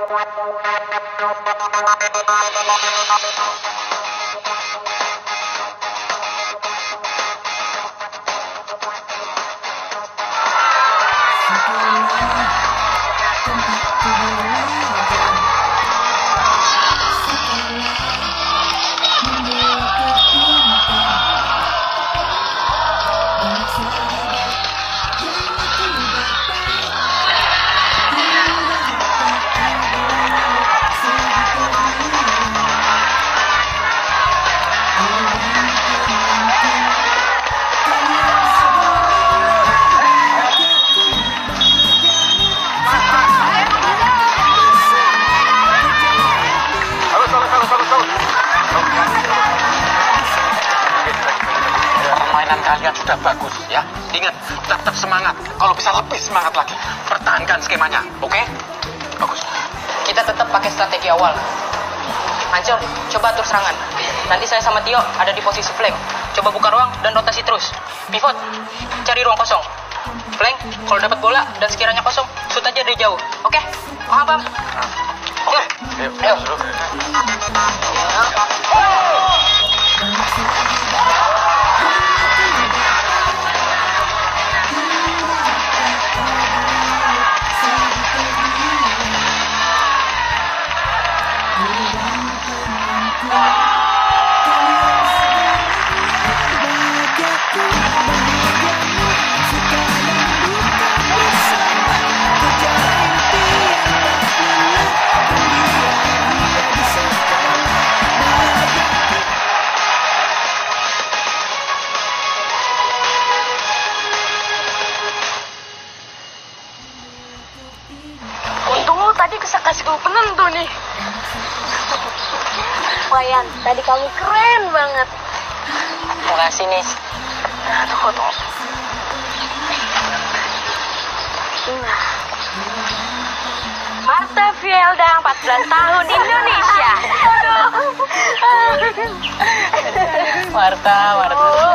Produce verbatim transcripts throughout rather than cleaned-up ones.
Kalian sudah bagus ya. Ingat, tetap semangat. Kalau bisa lebih semangat lagi. Pertahankan skemanya, oke? Okay? Bagus. Kita tetap pakai strategi awal. Ancel, coba atur serangan. Nanti saya sama Tio ada di posisi flank. Coba buka ruang dan rotasi terus. Pivot, cari ruang kosong. Flank, kalau dapat bola dan sekiranya kosong, shoot aja dari jauh. Oke? Okay? Paham, Bang? Oke. Okay. Ayo. Ayo. Kasih gue penentu nih. Wayan, tadi kamu keren banget. Makasih, Nis. Nah, tunggu, tunggu. Nah. Marta Fielda, empat belas tahun, Indonesia. Aduh. Marta, Marta. Oh.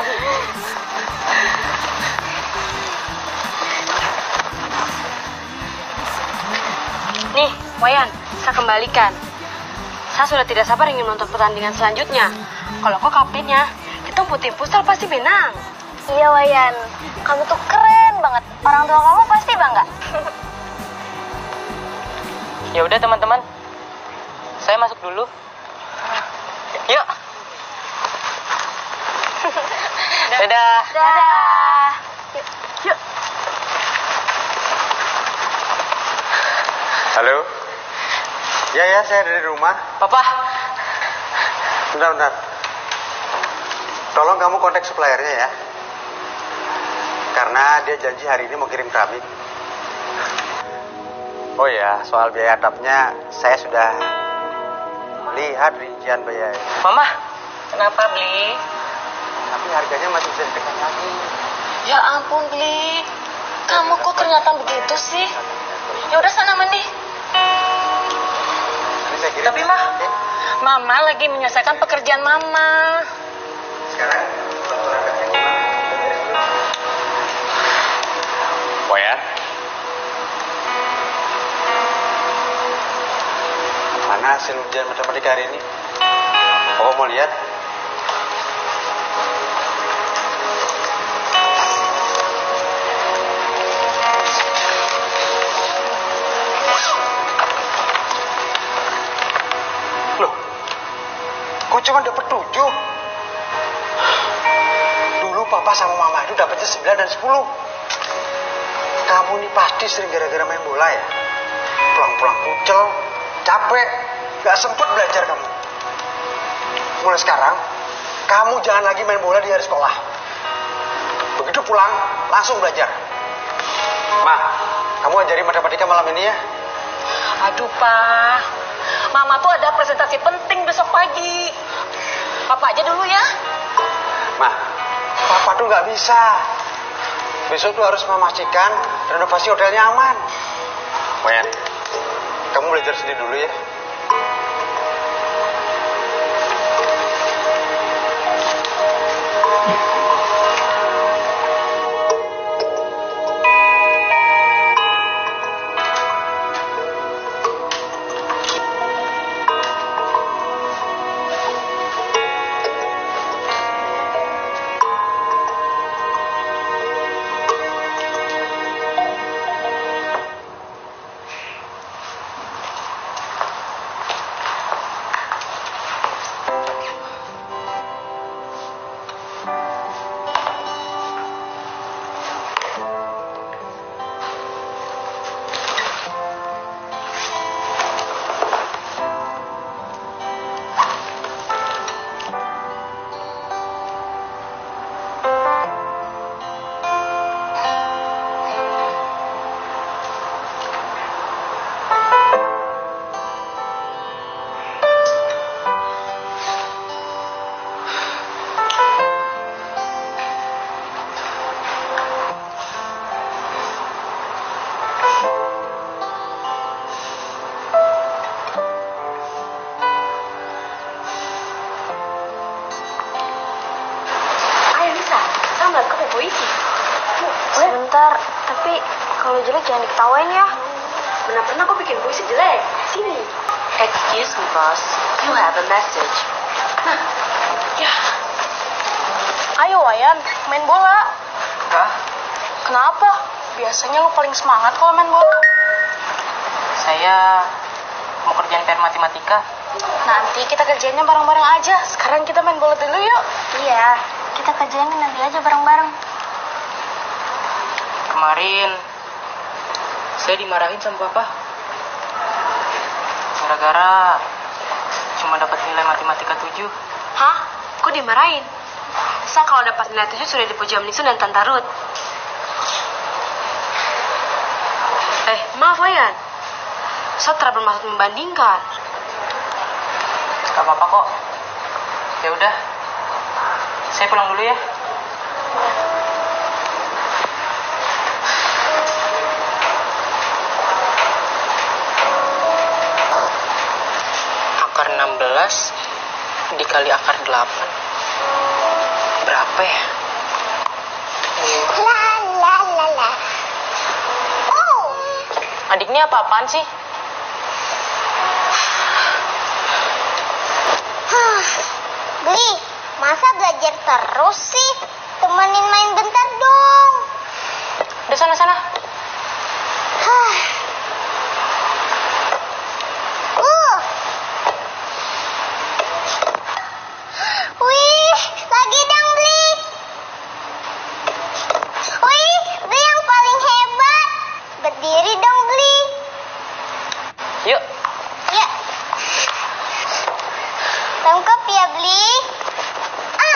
Nih, Wayan, saya kembalikan. Saya sudah tidak sabar ingin nonton pertandingan selanjutnya. Kalau kau kaptennya, kita putih futsal pasti menang. Iya, Wayan. Kamu tuh keren banget. Orang tua kamu pasti bangga. Ya udah, teman-teman. Saya masuk dulu. Yuk. Dadah. Dadah. Yuk. Yuk. Halo? Ya, ya, saya dari rumah. Papa. Bentar, bentar. Tolong kamu kontak suppliernya ya. Karena dia janji hari ini mau kirim keramik. Oh ya, soal biaya atapnya saya sudah lihat rincian biaya. Mama, kenapa beli? Tapi harganya masih bisa ditekan lagi. Ya ampun, Bli. Kamu kok kelihatan begitu sih? Ya udah sana mandi. Tapi mah, Mama lagi menyelesaikan pekerjaan Mama. Sekarang Wayan, mana hasil ujian matematika hari ini? Oh, mau lihat? Cuma dapat tujuh. Dulu papa sama mama itu dapatnya sembilan dan sepuluh. Kamu ini pasti sering gara-gara main bola ya. Pulang-pulang kucel, capek, gak sempet belajar kamu. Mulai sekarang, kamu jangan lagi main bola di hari sekolah. Begitu pulang, langsung belajar. Ma, kamu ajarin matematika malam ini ya. Aduh, Pak. Mama tuh ada presentasi penting besok pagi. Papa aja dulu ya. Ma, Papa tuh nggak bisa. Besok tuh harus memastikan renovasi hotelnya aman. Wayan, kamu belajar sendiri dulu ya. Tapi kalau jelek jangan diketawain ya. Mana pernah aku bikin puisi jelek? Sini. Excuse me, boss. You have a message. Nah, ya. Ayo, Wayan, main bola. Hah? Kenapa? Biasanya lo paling semangat kalau main bola. Saya mau kerjain P R matematika. Nanti kita kerjainnya bareng-bareng aja. Sekarang kita main bola dulu yuk. Iya, kita kerjainnya nanti aja bareng-bareng. Kemarin saya dimarahin sama papa. Gara-gara cuma dapat nilai matematika tujuh. Hah? Kok dimarahin? Sa kalau dapat nilai tujuh sudah dipuji Om Nixon dan Tante Ruth. Eh, maaf Wayan. Sa tidak bermaksud membandingkan. Gak apa-apa kok. Ya udah, saya pulang dulu ya. Akar enam belas dikali akar delapan. Berapa ya? La la la la. Oh. Adik ini apa-apaan sih? Beli, masa belajar terus sih? Temenin main bentar dong. Udah sana-sana. Hah. Uh. Wih, lagi dong Beli. Wih, Beli yang paling hebat. Berdiri dong Beli. Yuk. Ya. Tangkap ya Beli. Ah.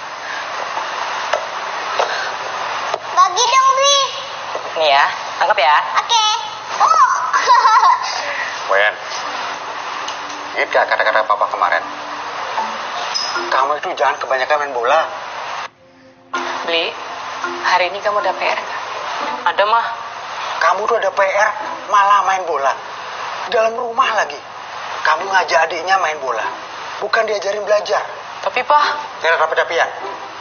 Bagi dong Beli. Nih ya, tangkap ya. Oke. Oh. Wayan, ingat kata-kata papa kemarin. Kamu itu jangan kebanyakan main bola. Beli, hari ini kamu ada P R nggak? Ada mah. Kamu tuh ada P R, malah main bola. Di dalam rumah lagi. Kamu ngajak adiknya main bola. Bukan diajarin belajar. Tapi Pak, Tidak rapi-rapian.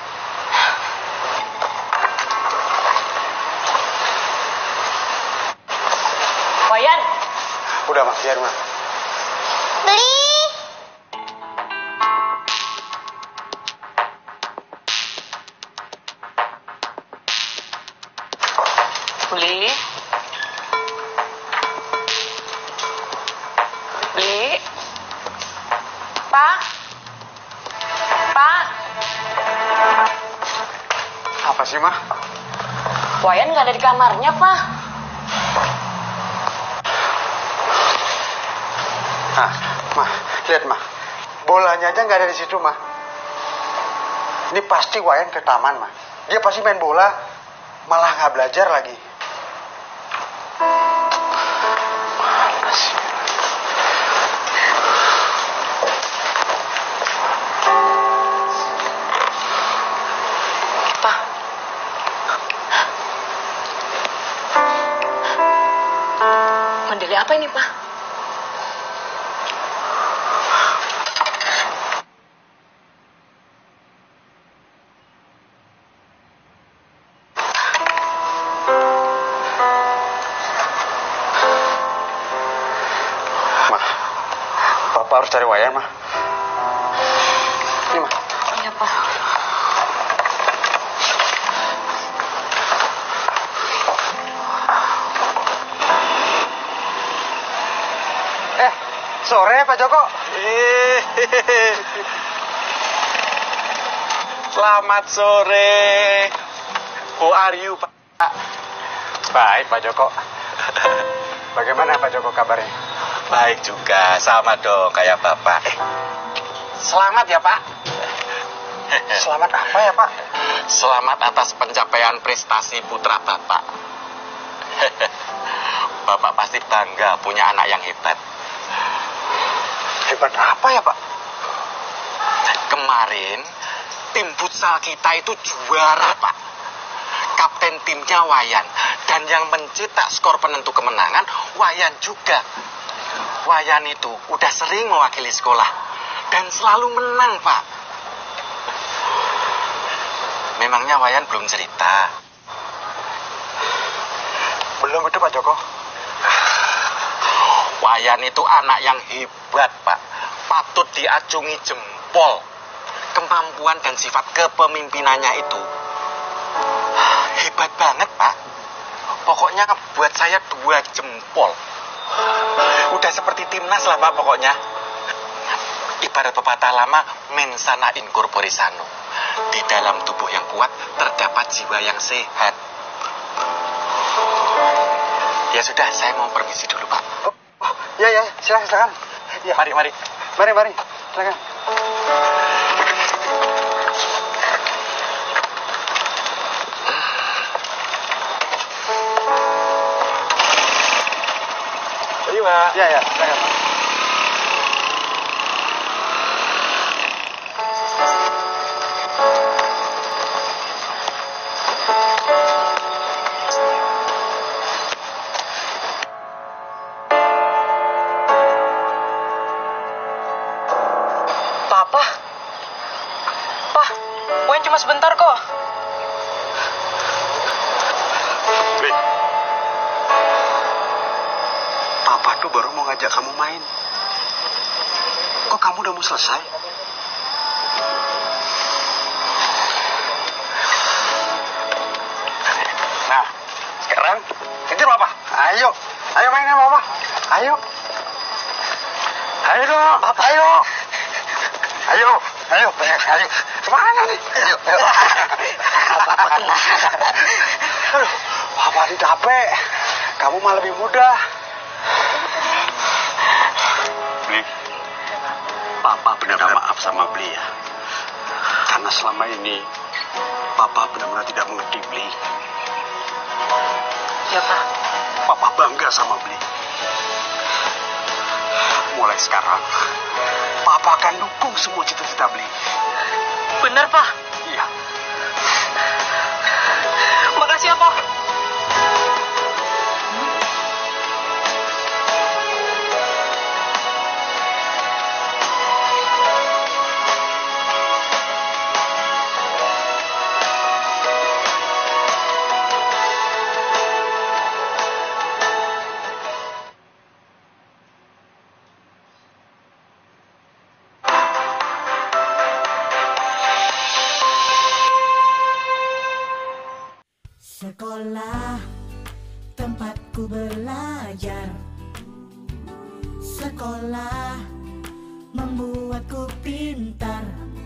Wayan. Udah mah, biar mah. Beli. Beli. Beli. Pak. Pak. Apa sih mah? Wayan nggak ada di kamarnya, Pak. Nah, mah, lihat mah. Bolanya aja nggak ada di situ mah. Ini pasti Wayan ke taman mah. Dia pasti main bola, malah nggak belajar lagi. Pak. Mandiri apa ini, Pak? Mah, Papa harus cari Wayan mah. Ini mah. Iya, Pak. Eh, sore Pak Joko. Selamat sore. How are you, Pak? Baik Pak Joko. Bagaimana Pak Joko kabarnya? Baik juga, sama dong kayak Bapak. Eh, selamat ya, Pak. Selamat apa ya Pak? Selamat atas pencapaian prestasi putra Bapak. Bapak pasti bangga punya anak yang hebat. Hebat apa ya Pak? Kemarin tim futsal kita itu juara, Pak. Kapten timnya Wayan. Dan yang mencetak skor penentu kemenangan Wayan juga. Wayan itu udah sering mewakili sekolah dan selalu menang, Pak. Memangnya Wayan belum cerita? Waduh Pak Joko. Wayan itu anak yang hebat, Pak. Patut diacungi jempol. Kemampuan dan sifat kepemimpinannya itu hebat banget, Pak. Pokoknya buat saya dua jempol. Udah seperti timnas lah, Pak, pokoknya. Ibarat pepatah lama, mensana in corpore sano. Di dalam tubuh yang kuat terdapat jiwa yang sehat. Ya sudah, saya mau permisi dulu, Pak. Oh, oh ya ya, silakan silakan. Ya. Mari, mari. Mari, mari. Silakan. Ayo, Pak. Ya ya, silakan. Papa? Pak, Wayan cuma sebentar kok. Bli. Papa tuh baru mau ngajak kamu main. Kok kamu udah mau selesai? Nah, sekarang kejar Papa. Ayo, ayo main sama Papa. Ayo. Ayo dong, Papa, ayo. Ayo, ayo, ayo. Kemana nih? Ayo, ayo. Aduh, Papa ini capek. Kamu mah lebih muda. Bli, Papa benar-benar maaf sama Bli ya. Karena selama ini Papa benar-benar tidak mengerti Bli. Ya, Pak. Papa bangga sama Bli. Mulai sekarang, Papa akan dukung semua cita-cita Bli. Bener, Pak. Iya. Makasih ya, Pak. Sekolah tempatku belajar. Sekolah membuatku pintar.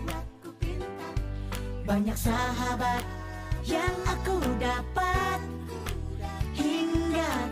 Banyak sahabat yang aku dapat hingga